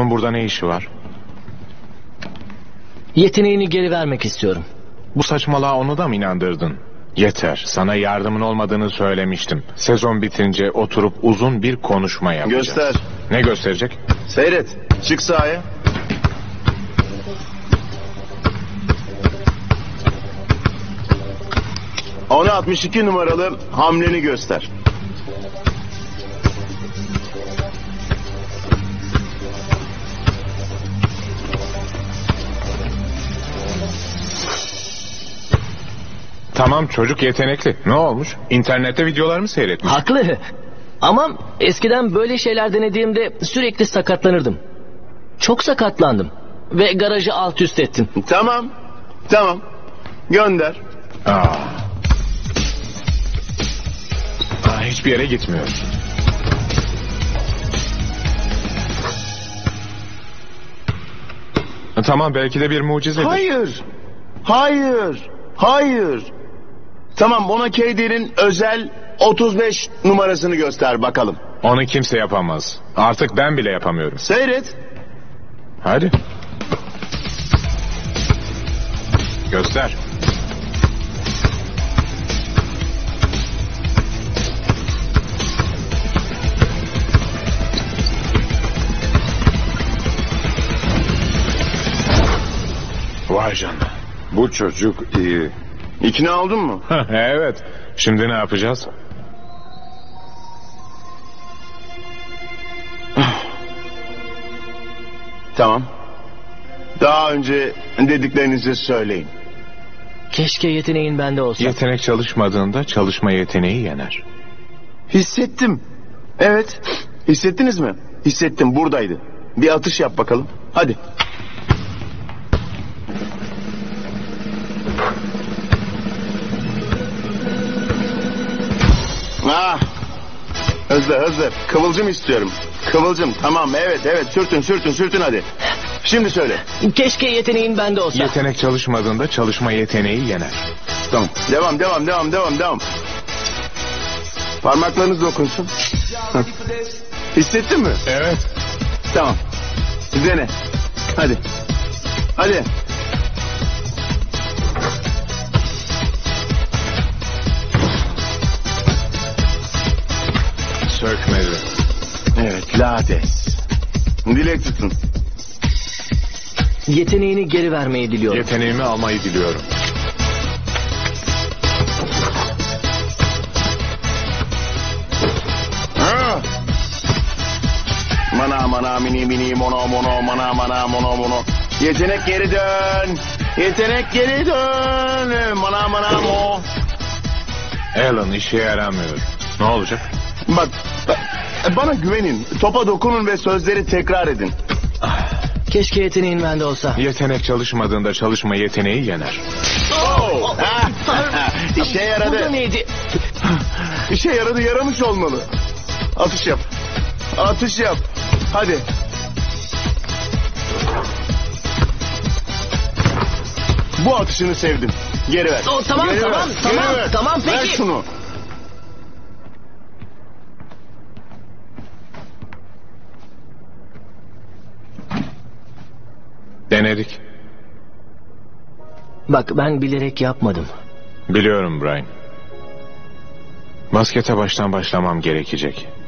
Onun burada ne işi var? Yeteneğini geri vermek istiyorum. Bu saçmalığa onu da mı inandırdın? Yeter. Sana yardımın olmadığını söylemiştim. Sezon bitince oturup uzun bir konuşma yapacağız. Göster. Ne gösterecek? Seyret. Çık sahaya. Ona 62 numaralı hamleni göster. Tamam, çocuk yetenekli. Ne olmuş? İnternette videolarımı seyretmiş. Haklı. Ama eskiden böyle şeyler denediğimde sürekli sakatlanırdım. Çok sakatlandım. Ve garajı alt üst ettim. Tamam. Tamam. Gönder. Hiçbir yere gitmiyor. Tamam, belki de bir mucizedir. Hayır. Hayır. Hayır. Tamam, bana KD'nin özel 35 numarasını göster bakalım. Onu kimse yapamaz. Artık ben bile yapamıyorum. Seyret. Hadi. Göster. Vay canına. Bu çocuk iyi. İkna oldun mu? Evet. Şimdi ne yapacağız? Tamam. Daha önce dediklerinizi söyleyin. Keşke yeteneğin bende olsa. Yetenek çalışmadığında çalışma yeteneği yener. Hissettim. Evet. Hissettiniz mi? Hissettim, buradaydı. Bir atış yap bakalım. Hadi. Ah. Hızlı hızlı. Kıvılcım istiyorum. Kıvılcım. Tamam, evet. Sürtün hadi. Şimdi söyle. Keşke yeteneğin bende olsa. Yetenek çalışmadığında çalışma yeteneği yener. Tamam. Devam. Parmaklarınız dokunsun. Hissettin mi? Evet. Tamam. Dene. Hadi. Sökmedi. Evet, lades. Dilek tutun. Yeteneğini geri vermeyi diliyorum. Yeteneğimi almayı diliyorum. Mana mini mono mana. Yetenek geri dön. Mana mo. Alan işe yaramıyor. Ne olacak? Bak, bana güvenin. Topa dokunun ve sözleri tekrar edin. Keşke yeteneğin bende olsa. Yetenek çalışmadığında çalışma yeteneği yener. İşe yaradı. Bu da neydi? İşe yaradı, yaramış olmalı. Atış yap. Hadi. Bu atışını sevdim. Geri ver. Tamam, Geri ver. Geri ver. Tamam, peki. Ver şunu. Denedik. Bak, ben bilerek yapmadım. Biliyorum Brian. Baskete baştan başlamam gerekecek.